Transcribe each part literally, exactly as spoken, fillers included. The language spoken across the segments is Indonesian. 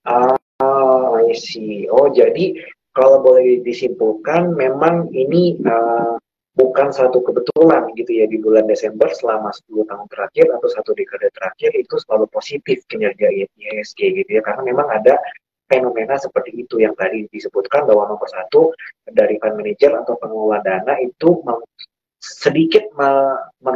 Ah, I see. Oh, jadi kalau boleh disimpulkan, memang ini uh, bukan satu kebetulan gitu ya, di bulan Desember selama sepuluh tahun terakhir atau satu dekade terakhir itu selalu positif kinerja I H S G gitu ya, karena memang ada fenomena seperti itu yang tadi disebutkan bahwa nomor satu dari fund manager atau pengelola dana itu sedikit me, me,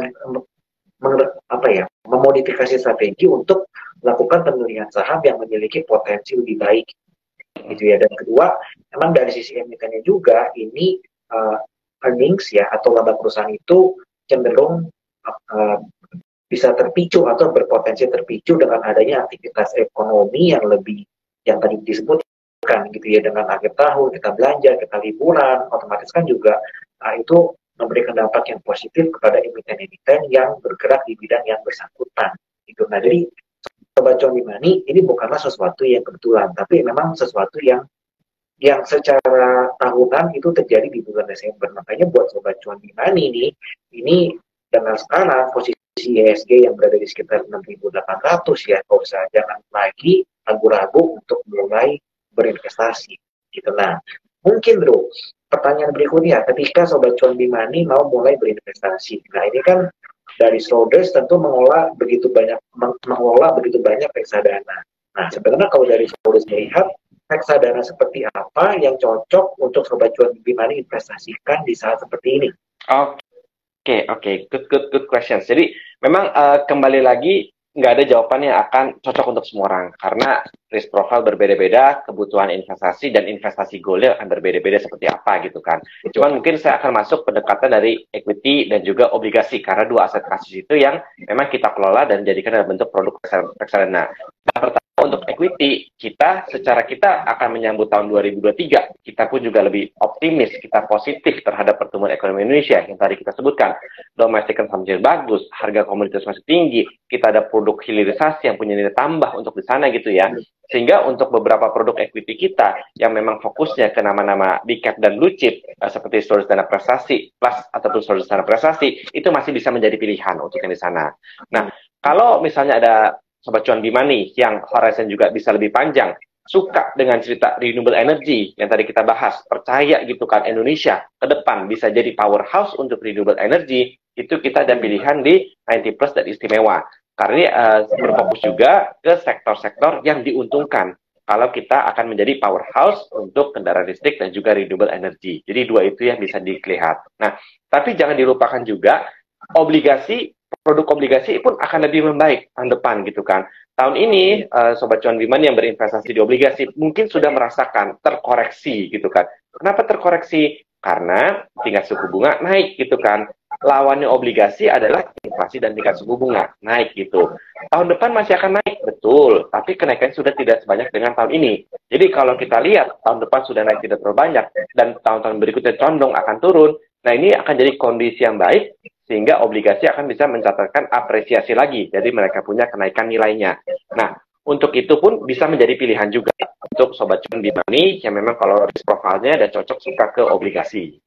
me, apa ya, memodifikasi strategi untuk melakukan pemilihan saham yang memiliki potensi lebih baik gitu ya. Dan kedua, memang dari sisi emitennya juga ini uh, earnings ya atau laba perusahaan itu cenderung uh, bisa terpicu atau berpotensi terpicu dengan adanya aktivitas ekonomi yang lebih yang tadi disebutkan gitu ya, dengan akhir tahun kita belanja, kita liburan, otomatis kan juga uh, itu memberikan dampak yang positif kepada emiten-emiten yang bergerak di bidang yang bersangkutan gitu. Nah, jadi Sobat Cuan di Money ini bukanlah sesuatu yang kebetulan, tapi memang sesuatu yang yang secara tahunan itu terjadi di bulan Desember. Makanya buat Sobat Cuan di Money ini, ini dengan sekarang posisi I H S G yang berada di sekitar enam ribu delapan ratus ya, kalau usah jangan lagi ragu-ragu untuk mulai berinvestasi. Gitu. Nah, mungkin bro, pertanyaan berikutnya, ketika Sobat Cuan di Money mau mulai berinvestasi, nah ini kan dari Schroders tentu mengolah begitu banyak mengelola begitu banyak reksadana. Nah, sebenarnya kalau dari Schroders melihat reksadana seperti apa yang cocok untuk Sobat Cuan di Money investasikan di saat seperti ini? Oke, okay, oke, okay. good, good, good questions. Jadi memang uh, kembali lagi nggak ada jawaban yang akan cocok untuk semua orang karena risk profile berbeda-beda, kebutuhan investasi dan investasi goalnya akan berbeda-beda seperti apa gitu kan. Cuman mungkin saya akan masuk pendekatan dari equity dan juga obligasi karena dua aset klasis itu yang memang kita kelola dan jadikan dalam bentuk produk reksadana. Nah, pertama untuk equity, kita secara kita akan menyambut tahun dua ribu dua puluh tiga, kita pun juga lebih optimis, kita positif terhadap pertumbuhan ekonomi Indonesia yang tadi kita sebutkan. Domestic consumption bagus, harga komoditas masih tinggi, kita ada produk hilirisasi yang punya nilai tambah untuk di sana gitu ya. Sehingga untuk beberapa produk equity kita yang memang fokusnya ke nama-nama big cap dan blue chip uh, seperti Schroders Dana Prestasi plus ataupun Schroders Dana Prestasi itu masih bisa menjadi pilihan untuk yang di sana. Nah, kalau misalnya ada Sobat Cuan di Money yang horizon juga bisa lebih panjang, suka dengan cerita renewable energy yang tadi kita bahas, percaya gitu kan Indonesia ke depan bisa jadi powerhouse untuk renewable energy, itu kita ada pilihan di sembilan puluh plus dan istimewa. Karena uh, berfokus juga ke sektor-sektor yang diuntungkan kalau kita akan menjadi powerhouse untuk kendaraan listrik dan juga renewable energy. Jadi dua itu yang bisa dilihat. Nah, tapi jangan dilupakan juga obligasi, produk obligasi pun akan lebih membaik tahun depan gitu kan. Tahun ini uh, Sobat Cuan di Money yang berinvestasi di obligasi mungkin sudah merasakan terkoreksi gitu kan. Kenapa terkoreksi? Karena tingkat suku bunga naik gitu kan. Lawannya obligasi adalah inflasi dan tingkat suku bunga naik gitu. Tahun depan masih akan naik, betul. Tapi kenaikan sudah tidak sebanyak dengan tahun ini. Jadi kalau kita lihat tahun depan sudah naik tidak terlalu banyak dan tahun-tahun berikutnya condong akan turun. Nah ini akan jadi kondisi yang baik sehingga obligasi akan bisa mencatatkan apresiasi lagi. Jadi mereka punya kenaikan nilainya. Nah, untuk itu pun bisa menjadi pilihan juga untuk Sobat Cuan di Money yang memang kalau risk profile-nya dan cocok suka ke obligasi.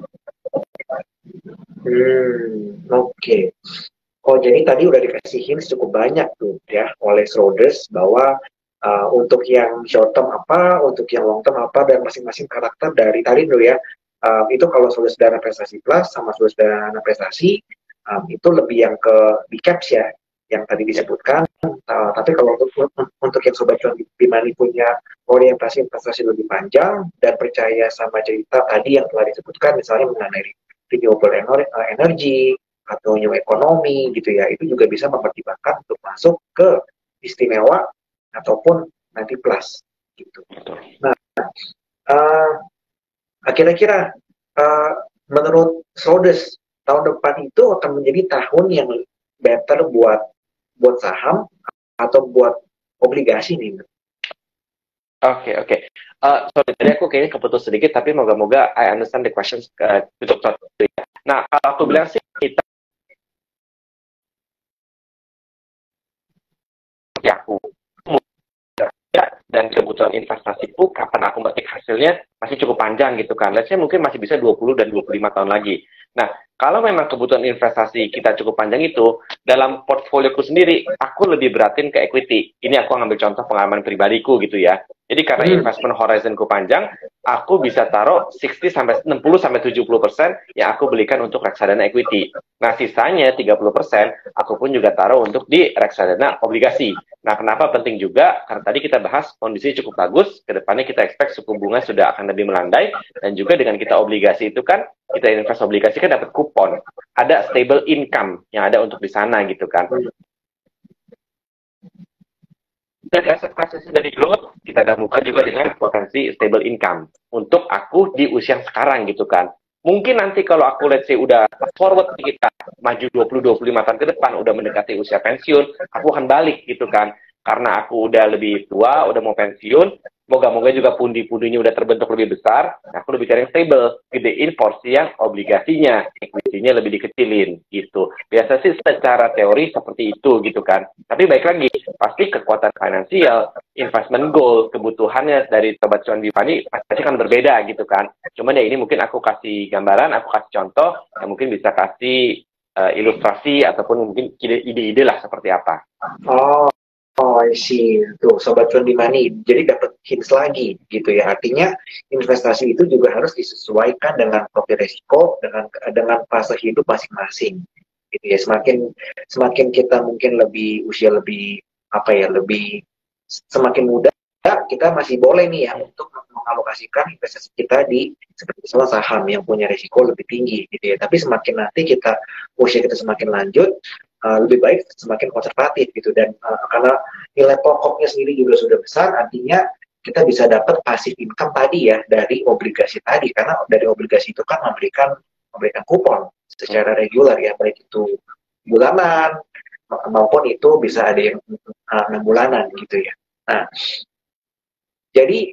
Hmm, oke. Okay. Oh, jadi tadi udah dikasih hints cukup banyak tuh ya oleh Schroders bahwa uh, untuk yang short term apa, untuk yang long term apa, dan masing-masing karakter dari tadi tuh ya. Uh, itu kalau Schroders Dana Prestasi Plus sama Schroders Dana Prestasi um, itu lebih yang ke big caps ya, yang tadi disebutkan. Uh, tapi kalau untuk untuk yang Sobat Cuan di Money punya orientasi investasi lebih panjang dan percaya sama cerita tadi yang telah disebutkan, misalnya mengenai renewable energy atau new ekonomi gitu ya, itu juga bisa mempertimbangkan untuk masuk ke istimewa ataupun nanti plus gitu. Nah, uh, kira-kira uh, menurut Schroders tahun depan itu akan menjadi tahun yang better buat buat saham atau buat obligasi nih? Oke, okay, oke. Okay. Uh, sorry, tadi aku kayaknya keputus sedikit, tapi moga-moga I understand the questions uh, untuk ya. Nah, kalau aku bilang sih kita ya aku dan kebutuhan investasiku kapan aku metik hasilnya masih cukup panjang gitu kan. Let's say mungkin masih bisa dua puluh dan dua puluh lima tahun lagi. Nah, kalau memang kebutuhan investasi kita cukup panjang itu, dalam portfolioku sendiri, aku lebih beratin ke equity. Ini aku ngambil contoh pengalaman pribadiku gitu ya. Jadi karena Hmm. investment horizonku panjang, aku bisa taruh enam puluh sampai tujuh puluh persen yang aku belikan untuk reksadana equity. Nah, sisanya tiga puluh persen aku pun juga taruh untuk di reksadana obligasi. Nah, kenapa penting juga? Karena tadi kita bahas kondisi cukup bagus, kedepannya kita expect suku bunga sudah akan lebih melandai, dan juga dengan kita obligasi itu kan, kita invest obligasi kan dapat kupon. Ada stable income yang ada untuk di sana gitu kan. Dan aset klasik dari growth kita gabungkan juga dengan potensi stable income untuk aku di usia yang sekarang gitu kan. Mungkin nanti kalau aku let's say udah forward kita maju dua puluh dua puluh lima tahun ke depan, udah mendekati usia pensiun, aku akan balik gitu kan. Karena aku udah lebih tua, udah mau pensiun, moga-moga juga pundi-pundinya udah terbentuk lebih besar, aku lebih cari yang stable, gedein porsi yang obligasinya, equity-nya lebih dikecilin gitu. Biasa sih secara teori seperti itu gitu kan. Tapi baik lagi, pasti kekuatan finansial, investment goal, kebutuhannya dari Sobat Cuan Bimani pasti akan berbeda gitu kan. Cuman ya ini mungkin aku kasih gambaran, aku kasih contoh, yang mungkin bisa kasih uh, ilustrasi ataupun mungkin ide-ide lah seperti apa. Oh, oh, I see. Tuh, Sobat Cuan Bimani. Jadi dapat hints lagi gitu ya. Artinya investasi itu juga harus disesuaikan dengan profil risiko, dengan dengan fase hidup masing-masing. Gitu ya. Semakin semakin kita mungkin lebih usia lebih apa ya, lebih semakin muda, kita masih boleh nih ya untuk mengalokasikan investasi kita di seperti misalnya saham yang punya risiko lebih tinggi gitu ya. Tapi semakin nanti kita usia kita semakin lanjut, uh, lebih baik semakin konservatif gitu. Dan uh, karena nilai pokoknya sendiri juga sudah besar, artinya kita bisa dapat passive income tadi ya dari obligasi tadi, karena dari obligasi itu kan memberikan memberikan kupon secara reguler ya, baik itu bulanan maupun itu bisa ada yang enam uh, bulanan gitu ya. Nah, jadi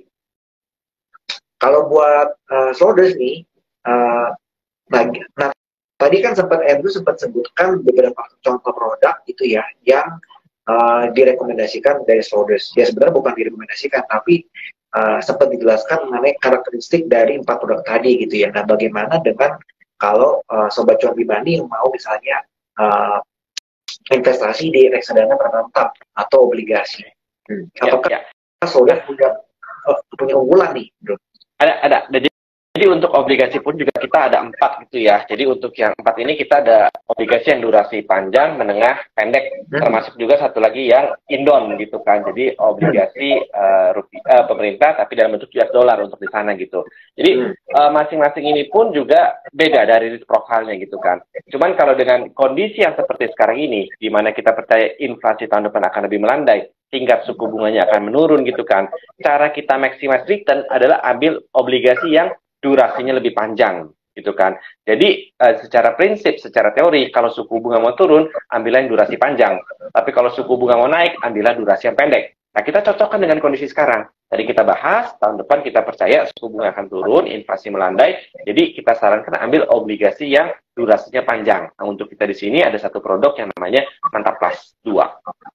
kalau buat uh, Shoulders nih, uh, nah, nah tadi kan sempat Andrew sempat sebutkan beberapa contoh produk gitu ya yang uh, direkomendasikan dari Shoulders. Ya sebenarnya bukan direkomendasikan, tapi uh, sempat dijelaskan mengenai karakteristik dari empat produk tadi gitu ya. Nah, bagaimana dengan kalau uh, Sobat Cuan Bimani yang mau misalnya uh, investasi di reksadana tertentu atau obligasi, hmm. apakah ya, ya. Shoulders punya uh, punya unggulan nih, bro? Ada, ada. Jadi, jadi untuk obligasi pun juga kita ada empat gitu ya. Jadi untuk yang empat ini kita ada obligasi yang durasi panjang, menengah, pendek, hmm. termasuk juga satu lagi yang indon gitu kan. Jadi obligasi uh, rupiah, uh, pemerintah tapi dalam bentuk U S dollar untuk di sana gitu. Jadi masing-masing uh, ini pun juga beda dari risk profile-nya gitu kan. Cuman kalau dengan kondisi yang seperti sekarang ini, di mana kita percaya inflasi tahun depan akan lebih melandai, tingkat suku bunganya akan menurun gitu kan. Cara kita maximize return adalah ambil obligasi yang durasinya lebih panjang gitu kan. Jadi uh, secara prinsip, secara teori, kalau suku bunga mau turun, ambillah yang durasi panjang. Tapi kalau suku bunga mau naik, ambillah durasi yang pendek. Nah, kita cocokkan dengan kondisi sekarang. Tadi kita bahas, tahun depan kita percaya suku bunga akan turun, inflasi melandai. Jadi kita sarankan ambil obligasi yang durasinya panjang. Nah, untuk kita di sini ada satu produk yang namanya Mantap Plus dua.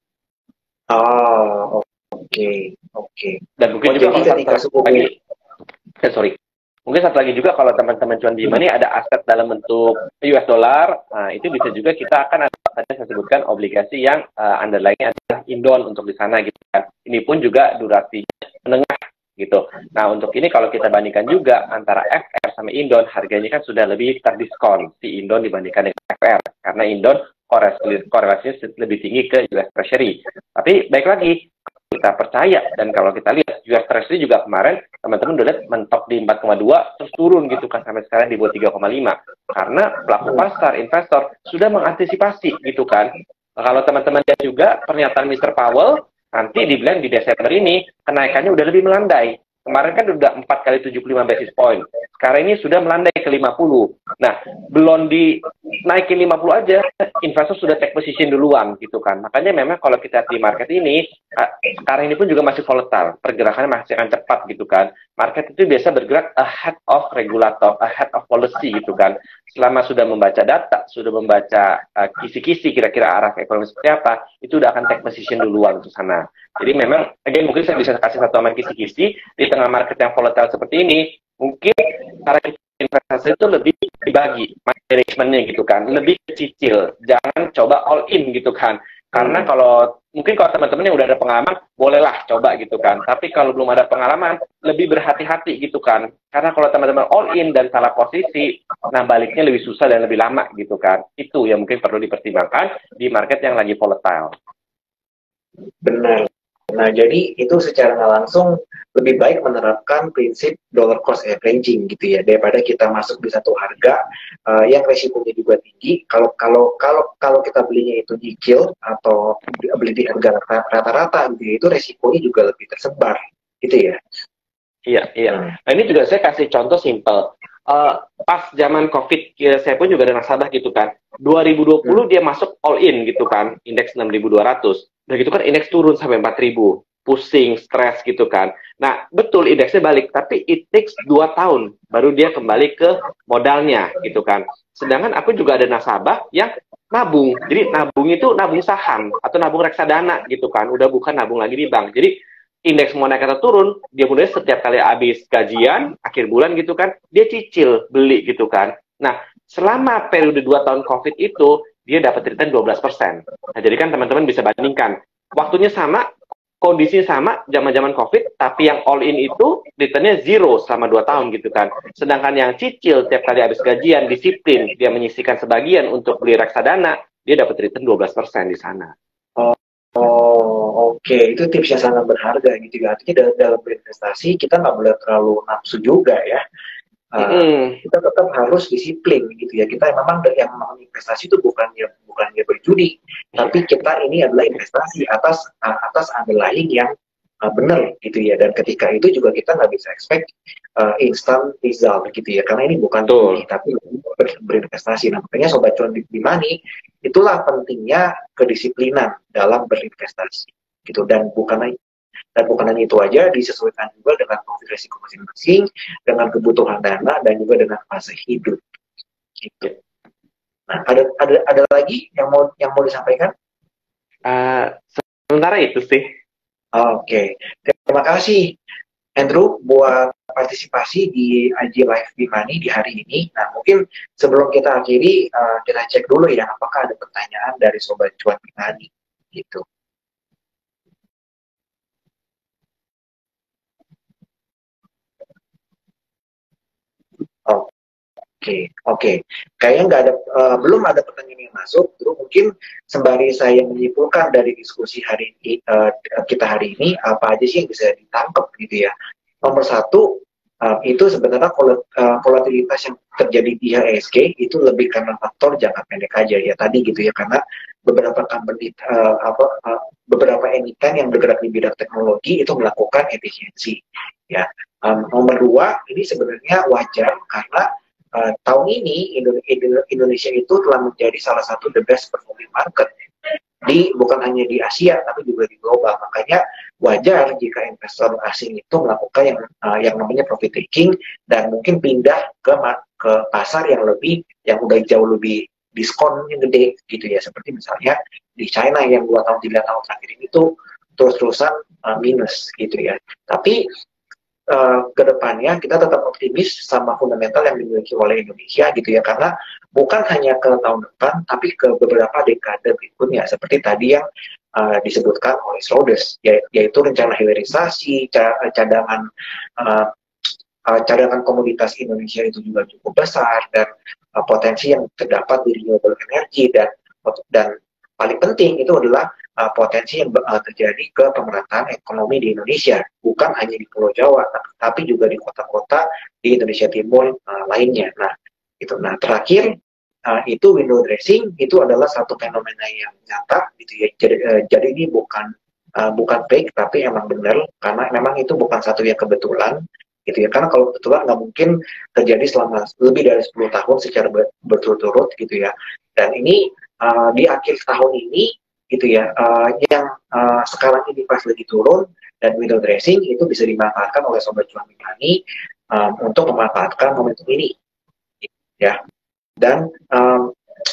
Oh, oke, okay, oke. Okay. Dan mungkin oh, juga kalau ketika suku lagi, eh, sorry, mungkin satu lagi juga kalau teman-teman Cuan Bimani ada aset dalam bentuk U S dollar, nah, itu bisa juga kita akan ada tadi saya sebutkan obligasi yang uh, underlying adalah indon untuk di sana gitu kan. Ini pun juga durasinya menengah gitu. Nah untuk ini kalau kita bandingkan juga antara F R sama indon, harganya kan sudah lebih terdiskon si indon dibandingkan dengan F R karena indon korelasinya lebih tinggi ke U S Treasury. Tapi baik lagi, kita percaya dan kalau kita lihat U S Treasury juga kemarin teman-teman udah lihat mentok di empat koma dua terus turun gitu kan sampai sekarang di bawah tiga koma lima karena pelaku pasar investor sudah mengantisipasi gitu kan. Nah, kalau teman-teman lihat juga pernyataan mister Powell nanti dibilang di Desember ini kenaikannya udah lebih melandai. Kemarin kan udah empat kali tujuh puluh lima basis point. Sekarang ini sudah melandai ke lima puluh. Nah, belum dinaikin lima puluh aja, investor sudah take position duluan gitu kan. Makanya memang kalau kita di market ini, sekarang ini pun juga masih volatile. Pergerakannya masih akan cepat gitu kan. Market itu biasa bergerak ahead of regulator, ahead of policy gitu kan. Selama sudah membaca data, sudah membaca uh, kisi-kisi kira-kira arah ekonomi seperti apa, itu udah akan take position duluan ke sana. Jadi memang, again, mungkin saya bisa kasih satu aman kisi-kisi di tengah market yang volatile seperti ini, mungkin cara kita investasi itu lebih dibagi manajemennya gitu kan, lebih cicil, jangan coba all in gitu kan. Karena kalau mungkin kalau teman-teman yang udah ada pengalaman, bolehlah coba gitu kan. Tapi kalau belum ada pengalaman, lebih berhati-hati gitu kan. Karena kalau teman-teman all in dan salah posisi, nah baliknya lebih susah dan lebih lama gitu kan. Itu yang mungkin perlu dipertimbangkan di market yang lagi volatile. Benar. Nah, jadi itu secara nggak langsung lebih baik menerapkan prinsip dollar cost averaging gitu ya, daripada kita masuk di satu harga uh, yang resikonya juga tinggi. Kalau kalau kalau kalau kita belinya itu nyicil atau beli di harga rata-rata gitu ya, itu resikonya juga lebih tersebar gitu ya. Iya, iya. Nah, ini juga saya kasih contoh simple. Uh, pas zaman COVID, ya, saya pun juga ada nasabah gitu kan. dua ribu dua puluh hmm. dia masuk all in gitu kan, indeks enam ribu dua ratus. Udah gitu kan indeks turun sampai empat ribu. Pusing, stres gitu kan. Nah, betul indeksnya balik, tapi it takes dua tahun baru dia kembali ke modalnya gitu kan. Sedangkan aku juga ada nasabah yang nabung. Jadi nabung itu nabung saham atau nabung reksadana gitu kan. Udah bukan nabung lagi di bank. Jadi indeks mau naik atau turun, dia mulai setiap kali habis gajian, akhir bulan gitu kan, dia cicil beli gitu kan. Nah, selama periode dua tahun COVID itu, dia dapat return dua belas persen. Nah, jadi kan teman-teman bisa bandingkan. Waktunya sama, kondisinya sama, zaman-zaman COVID, tapi yang all in itu returnnya zero selama dua tahun gitu kan. Sedangkan yang cicil tiap kali habis gajian, disiplin, dia menyisihkan sebagian untuk beli reksadana, dia dapat return dua belas persen di sana. Oh, oh oke. Okay. Itu tips yang sangat berharga gitu ya. Artinya dalam, dalam berinvestasi, kita nggak boleh terlalu nafsu juga ya. Uh, mm. Kita tetap harus disiplin gitu ya. Kita memang yang memang investasi itu bukan ya bukan ya berjudi, tapi kita ini adalah investasi atas uh, atas underlying yang uh, benar gitu ya. Dan ketika itu juga kita nggak bisa expect uh, instant result gitu ya, karena ini bukan judi tapi ber, berinvestasi. Nah, makanya sobat cuan di money, itulah pentingnya kedisiplinan dalam berinvestasi gitu. Dan bukan Dan bukan hanya itu aja, disesuaikan juga dengan profil risiko masing-masing, dengan kebutuhan dana, dan juga dengan fase hidup. Gitu. Nah, ada ada ada lagi yang mau yang mau disampaikan? Uh, sementara itu sih. Oke, okay. Terima kasih Andrew buat partisipasi di I G Live Money di hari ini. Nah, mungkin sebelum kita akhiri, uh, kita cek dulu ya, apakah ada pertanyaan dari Sobat Cuan Money, gitu. Oke, okay, oke. Okay. Kayaknya nggak ada, uh, belum ada pertanyaan yang masuk. Terus mungkin sembari saya menyimpulkan dari diskusi hari ini, uh, kita hari ini, apa aja sih yang bisa ditangkap gitu ya. Nomor satu, uh, itu sebenarnya volatilitas yang terjadi di I H S G itu lebih karena faktor jangka pendek aja ya tadi gitu ya, karena beberapa company, uh, apa, uh, beberapa emiten yang bergerak di bidang teknologi itu melakukan efisiensi ya. Um, nomor dua, ini sebenarnya wajar karena uh, tahun ini Indonesia itu telah menjadi salah satu the best performing market di bukan hanya di Asia tapi juga di global. Makanya wajar jika investor asing itu melakukan yang uh, yang namanya profit taking dan mungkin pindah ke ke pasar yang lebih yang udah jauh lebih diskonnya gede gitu ya, seperti misalnya di China yang dua tahun tiga tahun terakhir ini tuh terus-terusan uh, minus gitu ya. Tapi Uh, kedepannya kita tetap optimis sama fundamental yang dimiliki oleh Indonesia gitu ya, karena bukan hanya ke tahun depan tapi ke beberapa dekade berikutnya seperti tadi yang uh, disebutkan oleh Schroders, yaitu rencana hilirisasi, cadangan uh, uh, cadangan komoditas Indonesia itu juga cukup besar dan uh, potensi yang terdapat di renewable energy dan dan paling penting itu adalah uh, potensi yang uh, terjadi ke pemerataan ekonomi di Indonesia, bukan hanya di Pulau Jawa, tapi, tapi juga di kota-kota di Indonesia Timur uh, lainnya. Nah, itu. Nah, terakhir uh, itu window dressing itu adalah satu fenomena yang nyata, gitu ya. Jadi, uh, jadi ini bukan uh, bukan fake, tapi emang benar, karena memang itu bukan satu yang kebetulan, gitu ya. Karena kalau kebetulan nggak mungkin terjadi selama lebih dari sepuluh tahun secara berturut-turut, gitu ya. Dan ini Uh, di akhir tahun ini gitu ya, uh, yang uh, sekarang ini pas lagi turun dan window dressing itu bisa dimanfaatkan oleh Sobat Cuan Money um, untuk memanfaatkan momentum ini gitu, ya. Dan um,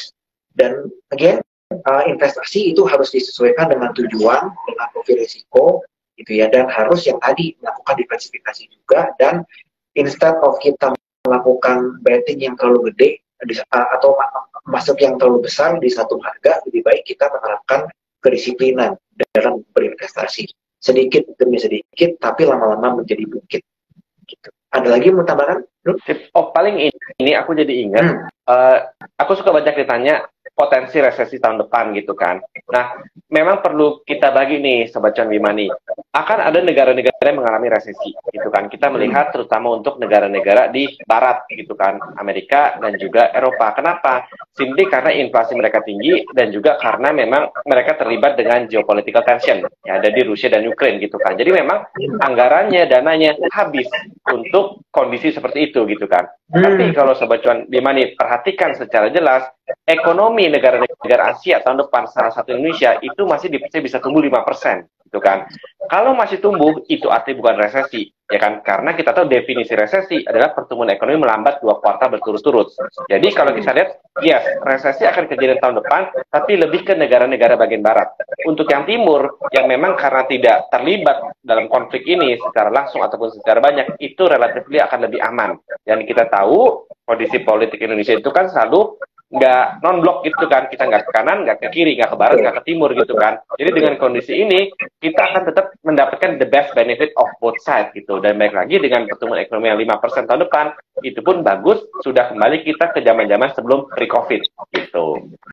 dan again uh, investasi itu harus disesuaikan dengan tujuan, dengan profil risiko gitu ya, dan harus yang tadi melakukan diversifikasi juga, dan instead of kita melakukan betting yang terlalu gede di- atau ma- masuk yang terlalu besar di satu harga, lebih baik kita menerapkan kedisiplinan dalam berinvestasi. Sedikit demi sedikit, tapi lama-lama menjadi bukit. Gitu. Ada lagi mau tambahkan? Bro? Sip. Oh, paling ini, ini aku jadi ingat, Hmm. eh, aku suka banyak ditanya potensi resesi tahun depan gitu kan. Nah, memang perlu kita bagi nih, Sobat Cuan Bimani. Akan ada negara-negara yang mengalami resesi gitu kan. Kita melihat terutama untuk negara-negara di barat gitu kan, Amerika dan juga Eropa. Kenapa? Simply karena inflasi mereka tinggi dan juga karena memang mereka terlibat dengan geopolitical tension ya, ada di Rusia dan Ukraina gitu kan. Jadi memang anggarannya, dananya habis untuk kondisi seperti itu gitu kan. Tapi kalau Sobat Cuan Bimani perhatikan secara jelas, ekonomi negara-negara Asia tahun depan, salah satu Indonesia, itu masih dipercaya bisa tumbuh lima persen gitu kan. Kalau masih tumbuh, itu artinya bukan resesi, ya kan? Karena kita tahu definisi resesi adalah pertumbuhan ekonomi melambat dua kuartal berturut-turut. Jadi kalau kita lihat, yes, resesi akan kejadian tahun depan, tapi lebih ke negara-negara bagian barat. Untuk yang timur, yang memang karena tidak terlibat dalam konflik ini secara langsung ataupun secara banyak, itu relatif akan lebih aman. Dan kita tahu, kondisi politik Indonesia itu kan selalu nggak non-blok gitu kan, kita nggak ke kanan, nggak ke kiri, nggak ke barat, nggak ke timur gitu kan. Jadi dengan kondisi ini, kita akan tetap mendapatkan the best benefit of both sides gitu. Dan baik lagi dengan pertumbuhan ekonomi yang lima persen tahun depan, itu pun bagus, sudah kembali kita ke zaman-zaman sebelum pre-COVID gitu.